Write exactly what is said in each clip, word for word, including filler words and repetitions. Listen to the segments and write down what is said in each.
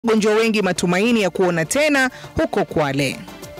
wagonjwa wengi matumaini ya kuona tena huko Kwale.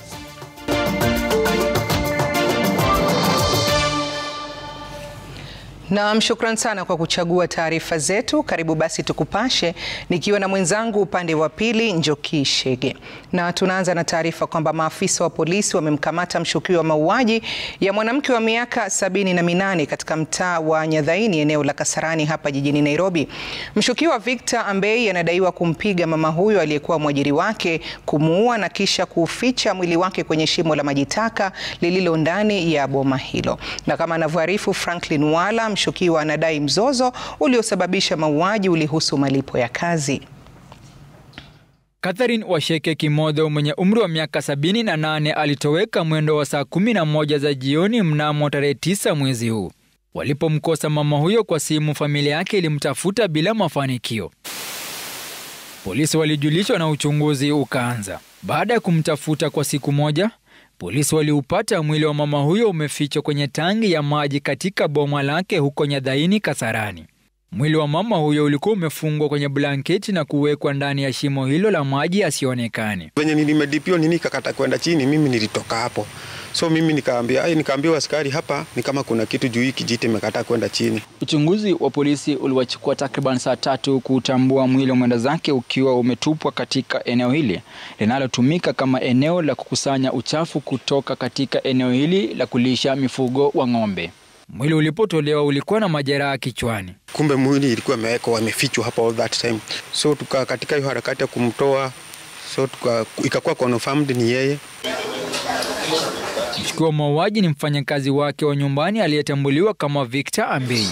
Na shukran sana kwa kuchagua taarifa zetu. Karibu basi tukupashe nikiwa na mwenzangu upande wa pili Njoki Shege. Na tunaanza na taarifa kwamba maafisa wa polisi wamemkamata mshukiwa wa mauaji ya mwanamke wa miaka sabini na minane katika mtaa wa Nyadhaini eneo la Kasarani hapa jijini Nairobi. Mshukiwa Victor Ambei anadaiwa kumpiga mama huyo aliyekuwa mwajiri wake, kumuua na kisha kuficha mwili wake kwenye shimo la majitaka lililo ndani ya boma hilo. Na kama anavyoarifu Franklin Wala, mshukiwa anadai mzozo uliosababisha mauaji ulihusu malipo ya kazi. Catherine Washeke Kimodho mwenye umri wa miaka sabini na nane alitoweka mwendo wa saa kumi na moja za jioni mnamo tarehe tisa mwezi huu. Walipomkosa mama huyo kwa simu, familia yake ilimtafuta bila mafanikio. Polisi walijulishwa na uchunguzi ukaanza. Baada ya kumtafuta kwa siku moja, polisi waliupata mwili wa mama huyo umefichwa kwenye tangi ya maji katika boma lake huko Nyadhaini Kasarani. Mwili wa mama huyo ulikuwa umefungwa kwenye blanketi na kuwekwa ndani ya shimo hilo la maji asionekane. Venye nilimedipio nini kakata kwenda chini, mimi nilitoka hapo. So mimi nikaambia, ai nikaambiwa askari hapa ni kama kuna kitu juu hiki kijiti imekata kwenda chini. Uchunguzi wa polisi uliwachukua takriban saa tatu kutambua mwili wa mwenda zake ukiwa umetupwa katika eneo hili linalotumika kama eneo la kukusanya uchafu kutoka katika eneo hili la kulisha mifugo wa ng'ombe. Mwili ulipotolewa ulikuwa na majeraha kichwani. Kumbe mwili ilikuwa imewekwa imefichwa hapa all that time. So tuka katika hiyo harakati ya kumtoa, so tuka ikakuwa confirmed ni yeye. Mshukiwa mauaji ni mfanyakazi wake wa nyumbani aliyetambuliwa kama Victor Ambei.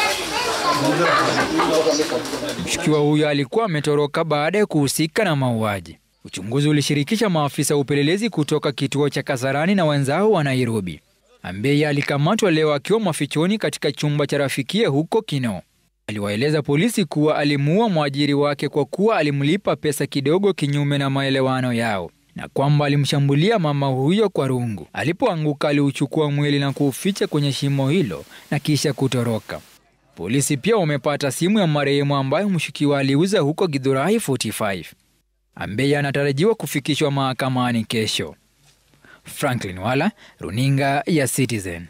Mshukiwa huyo alikuwa ametoroka baada ya kuhusika na mauaji. Uchunguzi ulishirikisha maafisa upelelezi kutoka kituo cha Kasarani na wenzao wa Nairobi. Ambei alikamatwa leo akiwa mafichoni katika chumba cha rafikie huko Kino. Aliwaeleza polisi kuwa alimuua mwajiri wake kwa kuwa alimlipa pesa kidogo kinyume na maelewano yao, na kwamba alimshambulia mama huyo kwa rungu. Alipoanguka aliuchukua mwili na kuuficha kwenye shimo hilo na kisha kutoroka. Polisi pia wamepata simu ya marehemu ambayo mshukiwa aliuza huko Githurai arobaini na tano. Ambei anatarajiwa kufikishwa mahakamani kesho. Franklin Wala, runinga ya Citizen.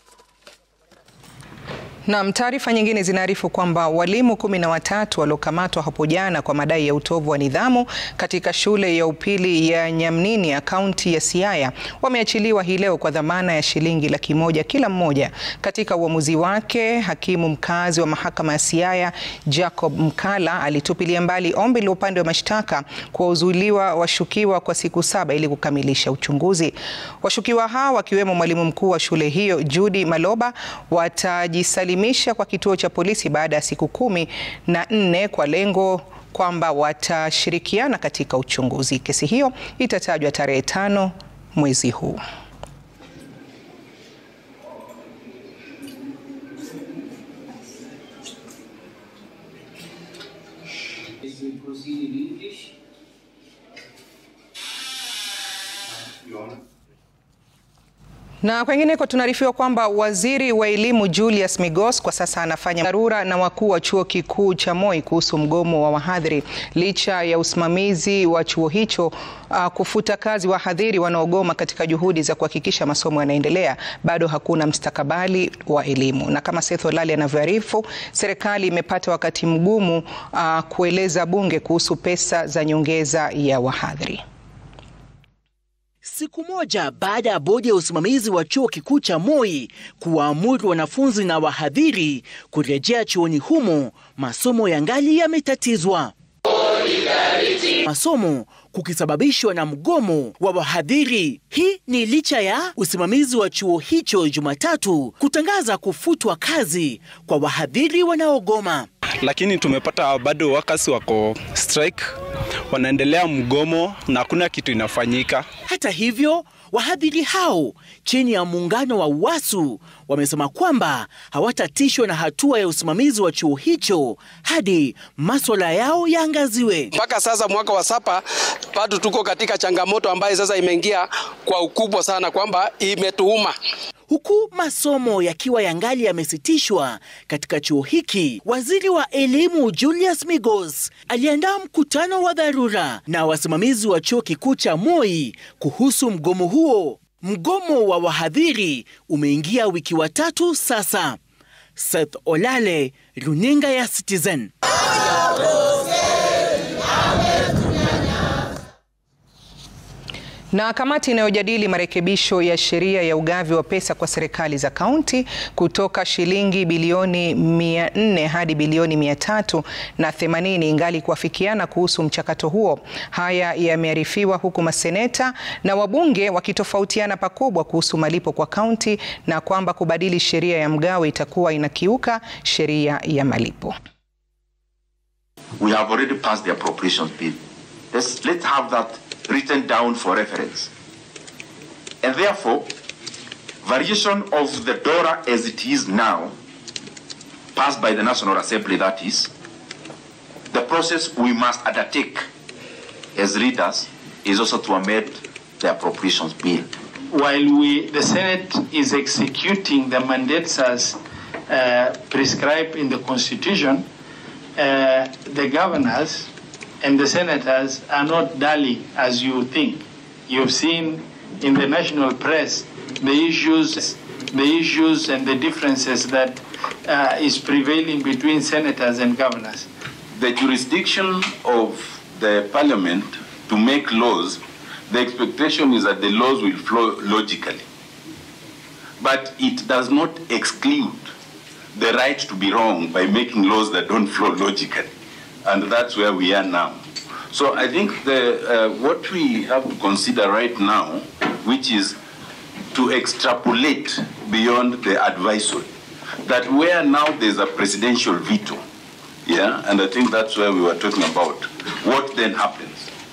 Na taarifa nyingine zinaarifu kwamba walimu kumi na watatu waliokamatwa hapo jana kwa madai ya utovu wa nidhamu katika shule ya upili ya Nyamnini ya kaunti ya Siaya wameachiliwa hii leo kwa dhamana ya shilingi laki moja kila mmoja. Katika uamuzi wake, hakimu mkazi wa mahakama ya Siaya Jacob Mkala alitupilia mbali ombi la upande wa mashtaka kuwazuiliwa washukiwa kwa siku saba ili kukamilisha uchunguzi. Washukiwa hao wakiwemo mwalimu mkuu wa shule hiyo Judy Maloba watajisalimisha kwa kituo cha polisi baada ya siku kumi na nne kwa lengo kwamba watashirikiana katika uchunguzi. Kesi hiyo itatajwa tarehe tano mwezi huu. Na kwengineko tunaarifiwa kwamba waziri wa elimu Julius Migos kwa sasa anafanya dharura na wakuu wa chuo kikuu cha Moi kuhusu mgomo wa wahadhiri. Licha ya usimamizi wa chuo hicho uh, kufuta kazi wahadhiri wanaogoma katika juhudi za kuhakikisha masomo yanaendelea, bado hakuna mstakabali wa elimu. Na kama Seth Olali anavyoarifu, serikali imepata wakati mgumu uh, kueleza bunge kuhusu pesa za nyongeza ya wahadhiri. Siku moja baada ya bodi ya usimamizi wa chuo kikuu cha Moi kuwaamuru wanafunzi na wahadhiri kurejea chuoni humo, masomo yangali yametatizwa. Masomo kukisababishwa na mgomo wa wahadhiri. Hii ni licha ya usimamizi wa chuo hicho Jumatatu kutangaza kufutwa kazi kwa wahadhiri wanaogoma. Lakini tumepata bado wakasi wako strike, wanaendelea mgomo na hakuna kitu inafanyika. Hata hivyo, wahadhiri hao chini ya muungano wa UASU wamesema kwamba hawatatishwa na hatua ya usimamizi wa chuo hicho hadi masuala yao yaangaziwe. Mpaka sasa mwaka wa saba bado tuko katika changamoto ambayo sasa imeingia kwa ukubwa sana kwamba imetuuma. Huku masomo yakiwa yangali yamesitishwa katika chuo hiki, waziri wa elimu Julius Migos aliandaa mkutano wa dharura na wasimamizi wa chuo kikuu cha Moi kuhusu mgomo huo. Mgomo wa wahadhiri umeingia wiki wa tatu sasa. Seth Olale, runinga ya Citizen. Na kamati inayojadili marekebisho ya sheria ya ugavi wa pesa kwa serikali za kaunti kutoka shilingi bilioni mia nne hadi bilioni mia tatu na themanini ingali kuafikiana kuhusu mchakato huo. Haya yamearifiwa huku maseneta na wabunge wakitofautiana pakubwa kuhusu malipo kwa kaunti na kwamba kubadili sheria ya mgawo itakuwa inakiuka sheria ya malipo. We have already passed the appropriations bill. Let's, let's have that written down for reference. And therefore, variation of the D O R A as it is now, passed by the National Assembly, that is, the process we must undertake as leaders is also to amend the appropriations bill. While we, the Senate is executing the mandates as uh, prescribed in the Constitution, uh, the governors and the senators are not dully as you think. You've seen in the national press the issues, the issues and the differences that uh, is prevailing between senators and governors. The jurisdiction of the parliament to make laws, the expectation is that the laws will flow logically. But it does not exclude the right to be wrong by making laws that don't flow logically. And that's where we are now. So I think the, uh, what we have to consider right now, which is to extrapolate beyond the advisory, that where now there's a presidential veto, yeah, and I think that's where we were talking about. What then happens?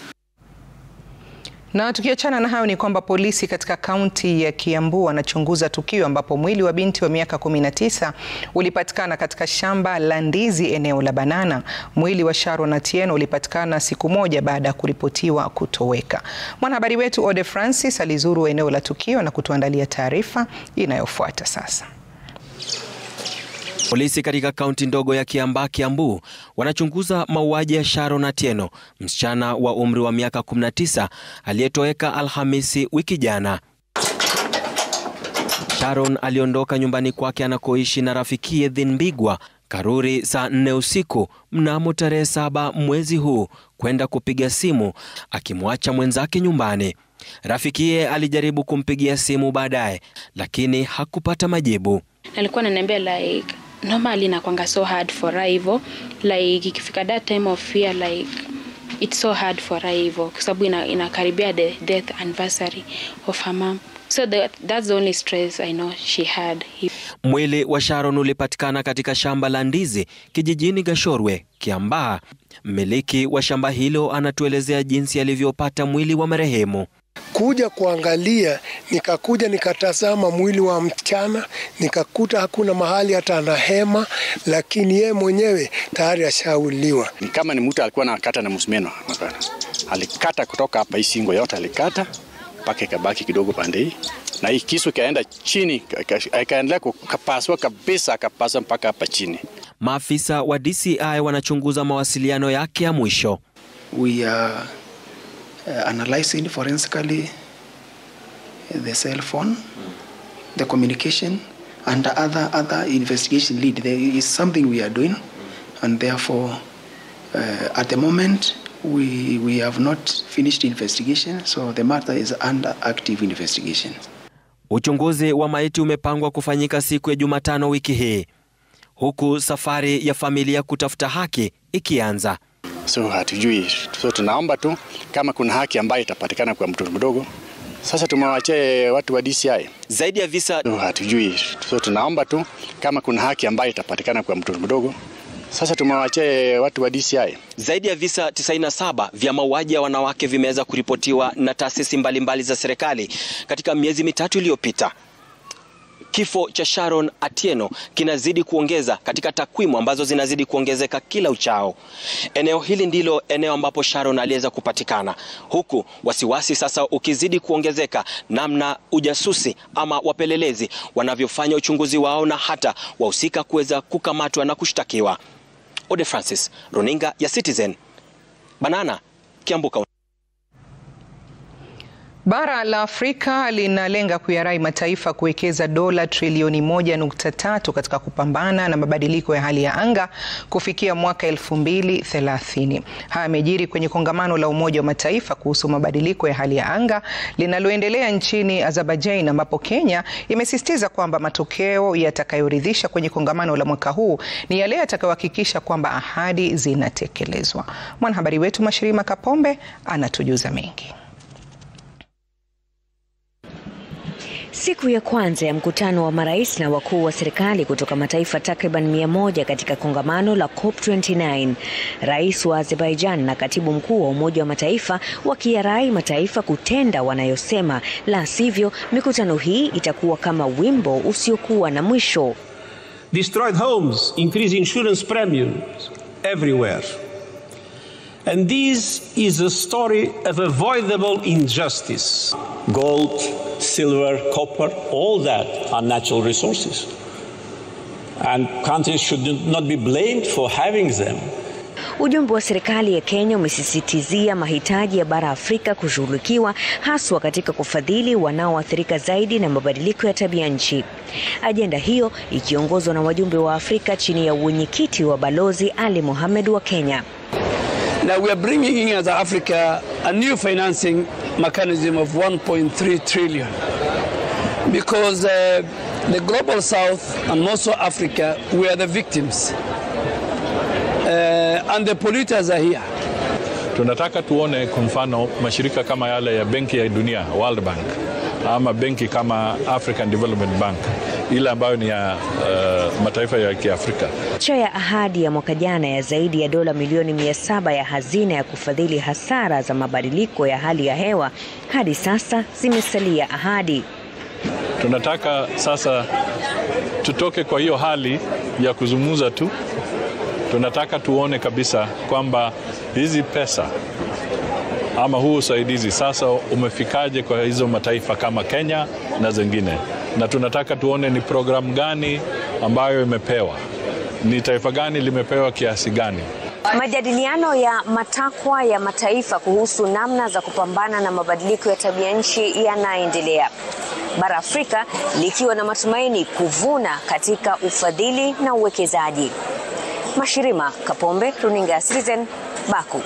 Na tukiachana na hayo ni kwamba polisi katika kaunti ya Kiambu wanachunguza tukio ambapo mwili wa binti wa miaka kumi na tisa ulipatikana katika shamba la ndizi eneo la Banana. Mwili wa Sharon Atieno ulipatikana siku moja baada ya kuripotiwa kutoweka. Mwanahabari wetu Ode Francis alizuru eneo la tukio na kutuandalia taarifa inayofuata sasa. Polisi katika kaunti ndogo ya Kiambaa, Kiambu, wanachunguza mauaji ya Sharon Atieno, msichana wa umri wa miaka kumi na tisa aliyetoweka Alhamisi wiki jana. Sharon aliondoka nyumbani kwake anakoishi na rafikiye Thinbigwa Karuri saa nne usiku mnamo tarehe saba mwezi huu kwenda kupiga simu akimwacha mwenzake nyumbani. Rafikiye alijaribu kumpigia simu baadaye lakini hakupata majibu. Alikuwa ananiambia like normally nakwanga so hard for her hivyo, like ikifika that time of fear like it's so hard for her hivyo kwa sababu ina inakaribia the death anniversary of her mom. So that, that's the only stress I know she had. Mwili wa Sharon ulipatikana katika shamba la ndizi kijijini Gashorwe, Kiambaa. Mmiliki wa shamba hilo anatuelezea jinsi alivyopata mwili wa marehemu. Kuja kuangalia, nikakuja nikatazama mwili wa mchana, nikakuta hakuna mahali hata ana hema, lakini yeye mwenyewe tayari ashauliwa. Kama ni mtu alikuwa anakata na msumeno, alikata kutoka hapa, hii singo yote alikata mpaka ikabaki kidogo pande hii, na hii kisu kaenda chini, ikaendelea kukapaswa kabisa, akapasa mpaka hapa chini. Maafisa wa D C I wanachunguza mawasiliano yake ya mwisho. We are uh, analyzing forensically the cell phone, the communication, and the other other investigation lead. There is something we are doing, and therefore, uh, at the moment, we we have not finished investigation, so the matter is under active investigation. Uchunguzi wa maiti umepangwa kufanyika siku ya Jumatano wiki hii, huku safari ya familia kutafuta haki ikianza. So hatujui, so tunaomba tu kama kuna haki ambayo itapatikana kwa mtoto mdogo. Sasa tumewachia watu wa D C I. Zaidi ya visa so hatujui, so tunaomba tu kama kuna haki ambayo itapatikana kwa mtoto mdogo. Sasa tumewachia watu wa D C I. Zaidi ya visa tisini na saba vya mauaji ya wanawake vimeweza kuripotiwa na taasisi mbalimbali za serikali katika miezi mitatu iliyopita. Kifo cha Sharon Atieno kinazidi kuongeza katika takwimu ambazo zinazidi kuongezeka kila uchao. Eneo hili ndilo eneo ambapo Sharon aliweza kupatikana, huku wasiwasi sasa ukizidi kuongezeka namna ujasusi ama wapelelezi wanavyofanya uchunguzi wao na hata wahusika kuweza kukamatwa na kushtakiwa. Ode Francis, runinga ya Citizen, Banana, Kiambu. Bara la Afrika linalenga kuyarai mataifa kuwekeza dola trilioni moja nukta tatu katika kupambana na mabadiliko ya hali ya anga kufikia mwaka elfu mbili thelathini. Haya yamejiri kwenye kongamano la Umoja wa Mataifa kuhusu mabadiliko ya hali ya anga linaloendelea nchini Azerbaijan, ambapo Kenya imesisitiza kwamba matokeo yatakayoridhisha kwenye kongamano la mwaka huu ni yale yatakayohakikisha kwamba ahadi zinatekelezwa. Mwanahabari wetu Mashirima Kapombe anatujuza mengi. Siku ya kwanza ya mkutano wa marais na wakuu wa serikali kutoka mataifa takriban mia moja katika kongamano la COP ishirini na tisa, Rais wa Azerbaijan na Katibu Mkuu wa Umoja wa Mataifa wakiyarai mataifa kutenda wanayosema, la sivyo mikutano hii itakuwa kama wimbo usiokuwa na mwisho. Destroyed homes, increase insurance premiums everywhere. And this is a story of avoidable injustice. Gold, silver, copper, all that are natural resources. And countries should not be blamed for having them. Ujumbe wa serikali ya Kenya umesisitizia mahitaji ya bara Afrika kushughulikiwa haswa katika kufadhili wanaoathirika zaidi na mabadiliko ya tabia nchi. Ajenda hiyo ikiongozwa na wajumbe wa Afrika chini ya uwenyekiti wa Balozi Ali Mohamed wa Kenya. Now we are bringing in as Africa a new financing mechanism of one point three trillion because uh, the global south and most of Africa, we are the victims uh, and the polluters are here. Tunataka tuone kwa mfano mashirika kama yale ya Benki ya Dunia, World Bank, ama benki kama African Development Bank, ile ambayo ni ya uh, mataifa ya Kiafrika. Licha ya ahadi ya mwaka jana ya zaidi ya dola milioni mia saba ya hazina ya kufadhili hasara za mabadiliko ya hali ya hewa, hadi sasa zimesalia ahadi. Tunataka sasa tutoke kwa hiyo hali ya kuzungumza tu. Tunataka tuone kabisa kwamba hizi pesa ama huu usaidizi sasa umefikaje kwa hizo mataifa kama Kenya na zingine. Na tunataka tuone ni programu gani ambayo imepewa, ni taifa gani limepewa kiasi gani. Majadiliano ya matakwa ya mataifa kuhusu namna za kupambana na mabadiliko ya tabia nchi yanaendelea, bara Afrika likiwa na matumaini kuvuna katika ufadhili na uwekezaji. Mashirima Kapombe, runinga ya Citizen, Baku.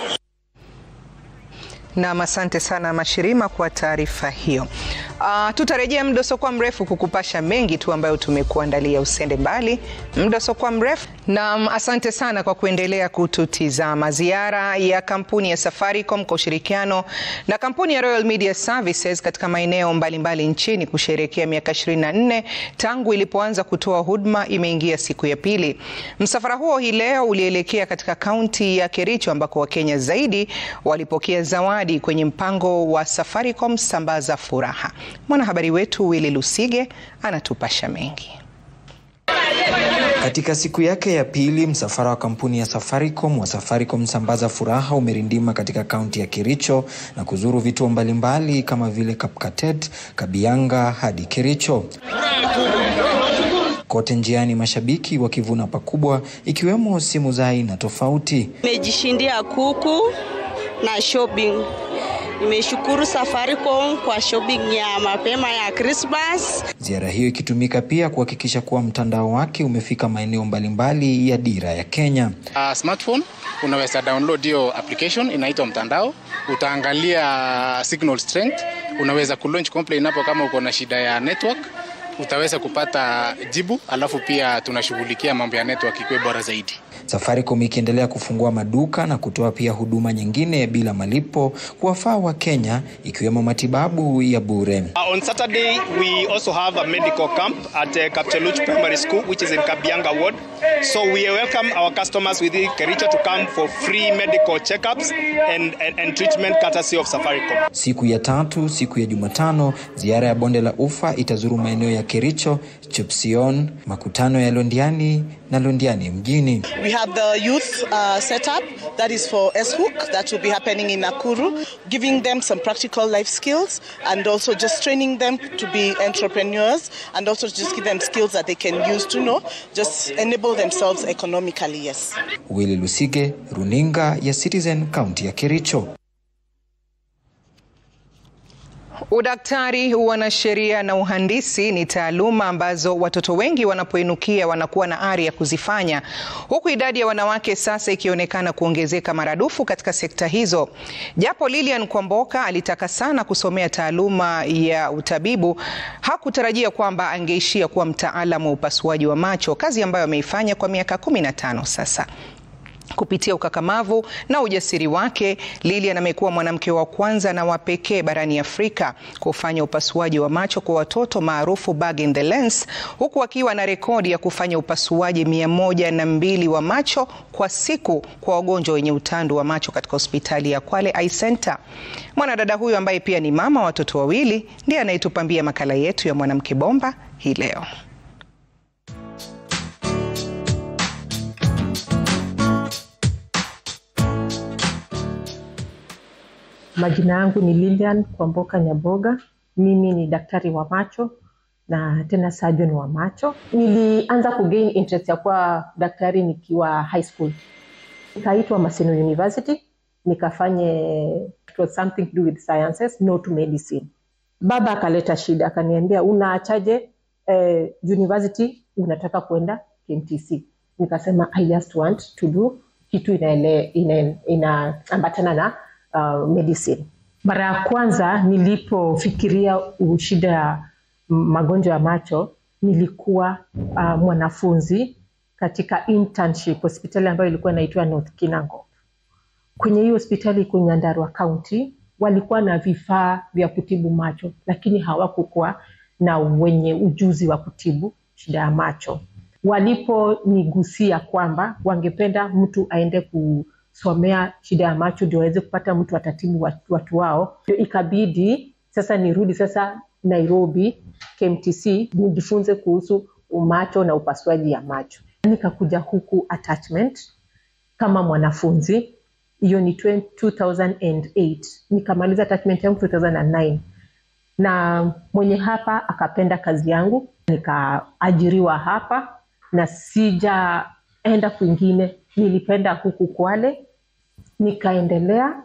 Na asante sana Mashirima kwa taarifa hiyo. Uh, tutarejea muda usiokuwa mrefu kukupasha mengi tu ambayo tumekuandalia. Usende mbali, muda usiokuwa mrefu. Na asante sana kwa kuendelea kututizama. Ziara ya kampuni ya Safaricom kwa ushirikiano na kampuni ya Royal Media Services katika maeneo mbalimbali nchini kusherehekea miaka ishirini na nne tangu ilipoanza kutoa huduma imeingia siku ya pili. Msafara huo hii leo ulielekea katika kaunti ya Kericho ambako Wakenya zaidi walipokea zawadi kwenye mpango wa Safaricom Sambaza Furaha. Mwanahabari wetu Willy Lusige anatupasha mengi. Katika siku yake ya pili, msafara wa kampuni ya Safaricom wa Safaricom Sambaza Furaha umerindima katika kaunti ya Kericho na kuzuru vituo mbalimbali kama vile Kapkatet, Kabianga hadi Kericho. Kote njiani mashabiki wakivuna pakubwa ikiwemo simu za aina tofauti. Nimejishindia kuku na shopping. Nimeshukuru Safaricom kwa shopping ya mapema ya Christmas. Ziara hiyo ikitumika pia kuhakikisha kuwa mtandao wake umefika maeneo mbalimbali ya dira ya Kenya. Uh, smartphone unaweza download hiyo application inaitwa Mtandao, utaangalia signal strength, unaweza kulaunch complaint hapo kama uko na shida ya network, utaweza kupata jibu, alafu pia tunashughulikia mambo ya network ikiwe bora zaidi. Safaricom ikiendelea kufungua maduka na kutoa pia huduma nyingine bila malipo kuwafaa wa Kenya, ikiwemo matibabu ya bure. Uh, on Saturday we also have a medical camp at uh, Kapcheluch Primary School, which is in Kabianga Ward. So we welcome our customers within Kericho to come for free medical checkups and, and, and treatment courtesy of Safaricom. Siku ya tatu, siku ya Jumatano, ziara ya bonde la Ufa itazuru maeneo ya Kericho, Chepsion, makutano ya Londiani na Londiani mjini. We have the youth uh, setup that is for S-Hook that will be happening in Nakuru, giving them some practical life skills and also just training them to be entrepreneurs and also just give them skills that they can use to know, just enable themselves economically, yes. Willy Lusige, Runinga ya Citizen, County ya Kericho. Udaktari, uanasheria na uhandisi ni taaluma ambazo watoto wengi wanapoinukia wanakuwa na ari ya kuzifanya, huku idadi ya wanawake sasa ikionekana kuongezeka maradufu katika sekta hizo. Japo Lilian Kwamboka alitaka sana kusomea taaluma ya utabibu, hakutarajia kwamba angeishia kuwa mtaalamu wa upasuaji wa macho, kazi ambayo ameifanya kwa miaka kumi na tano sasa. Kupitia ukakamavu na ujasiri wake, Lilian amekuwa mwanamke wa kwanza na wa pekee barani Afrika kufanya upasuaji wa macho kwa watoto maarufu bag in the lens, huku akiwa na rekodi ya kufanya upasuaji mia moja na mbili wa macho kwa siku kwa wagonjwa wenye utandu wa macho katika hospitali ya Kwale Eye Center. Mwanadada huyu ambaye pia ni mama wa watoto wawili ndiye anayetupambia makala yetu ya Mwanamke Bomba hii leo. Majina yangu ni Lilian Kwamboka Nyaboga. Mimi ni daktari wa macho na tena surgeon wa macho. Nilianza kugain interest ya kuwa daktari nikiwa high school. Nikaitwa Maseno University, nikafanye it was something to do with sciences, not medicine. Baba akaleta shida, akaniambia unaachaje eh, university unataka kwenda K M T C. Nikasema I just want to do kitu inaele ina inaambatana na Uh, medicine. Mara ya kwanza nilipofikiria shida ya magonjwa ya macho, nilikuwa uh, mwanafunzi katika internship hospitali ambayo ilikuwa inaitwa North Kinango. Kwenye hiyo hospitali iko Nyandarua County, walikuwa na vifaa vya kutibu macho, lakini hawakukuwa na wenye ujuzi wa kutibu shida ya macho. Waliponigusia kwamba wangependa mtu aende ku somea shida ya macho ndio waweze kupata mtu atatibu watu, watu wao, ikabidi sasa nirudi sasa Nairobi K M T C nijifunze kuhusu macho na upasuaji ya macho. Nikakuja huku attachment kama mwanafunzi, hiyo ni two thousand eight, nikamaliza attachment yangu two thousand nine, na mwenye hapa akapenda kazi yangu, nikaajiriwa hapa na sijaenda kwingine. Nilipenda huku Kwale, nikaendelea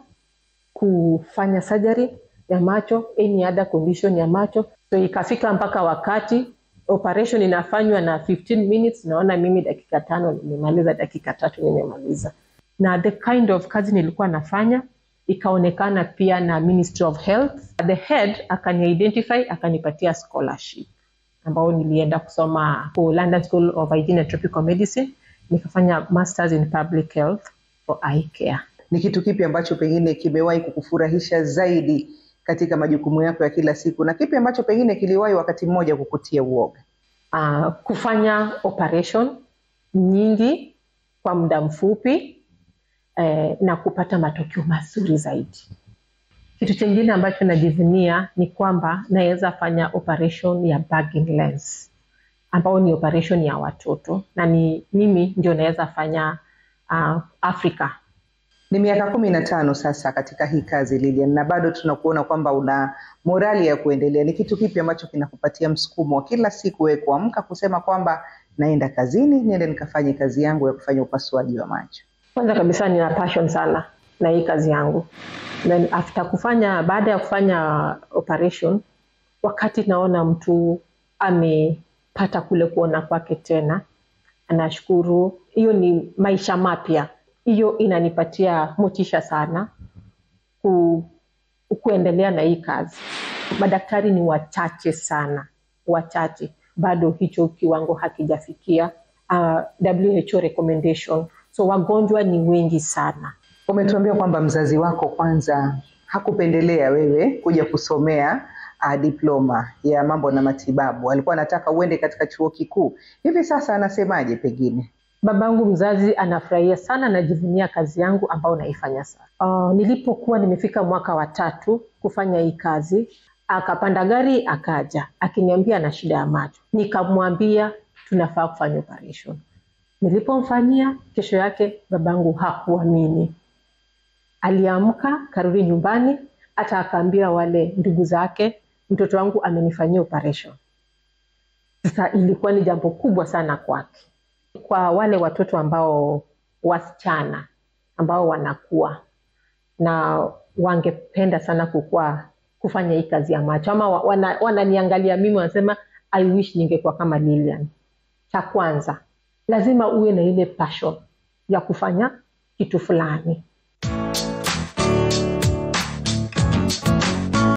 kufanya surgery ya macho, any other condition ya macho. So ikafika mpaka wakati operation inafanywa na fifteen minutes, naona mimi dakika tano nimemaliza, dakika tatu nimemaliza. Na the kind of kazi nilikuwa nafanya ikaonekana pia na Ministry of Health. The head akani identify, akanipatia scholarship ambao nilienda kusoma kwa London School of Hygiene and Tropical Medicine. Nikafanya masters in public health for eye care. Ni kitu kipi ambacho pengine kimewahi kukufurahisha zaidi katika majukumu yako ya kila siku, na kipi ambacho pengine kiliwahi wakati mmoja kukutia uoga? Uh, kufanya operation nyingi kwa muda mfupi eh, na kupata matokeo mazuri zaidi. Kitu kingine ambacho najivunia ni kwamba naweza fanya operation ya bagging lens, ambao ni operation ya watoto, na ni mimi ndio naweza fanya uh, Afrika. Ni miaka kumi na tano sasa katika hii kazi Lilian, na bado tunakuona kwamba una morali ya kuendelea. Ni kitu kipi ambacho kinakupatia msukumo wa kila siku wewe kuamka kusema kwamba naenda kazini, niende nikafanye kazi yangu ya kufanya upasuaji wa macho? Kwanza kabisa nina passion sana na hii kazi yangu. Then after kufanya, baada ya kufanya operation, wakati naona mtu amepata kule kuona kwake tena, anashukuru. Hiyo ni maisha mapya. Hiyo inanipatia motisha sana ku, kuendelea na hii kazi. Madaktari ni wachache sana, wachache. Bado hicho kiwango hakijafikia. Uh, W H O recommendation So wagonjwa ni wengi sana. Umetuambia kwamba mzazi wako kwanza hakupendelea wewe kuja kusomea uh, diploma ya mambo na matibabu. Alikuwa anataka uende katika chuo kikuu. Hivi sasa anasemaje pengine? Babangu mzazi anafurahia sana, najivunia kazi yangu ambayo naifanya sasa. Uh, nilipokuwa nimefika mwaka wa tatu kufanya hii kazi, akapanda gari akaja akiniambia ana shida ya macho. Nikamwambia tunafaa kufanya operation. Nilipomfanyia, kesho yake babangu hakuamini. Aliamka karudi nyumbani, hata akaambia wale ndugu zake mtoto wangu amenifanyia operation. Sasa ilikuwa ni jambo kubwa sana kwake. Kwa wale watoto ambao wasichana ambao wanakuwa na wangependa sana kukua kufanya hii kazi ya macho, ama wananiangalia wana mimi wanasema I wish ningekuwa kama Lilian. Cha kwanza lazima uwe na ile passion ya kufanya kitu fulani.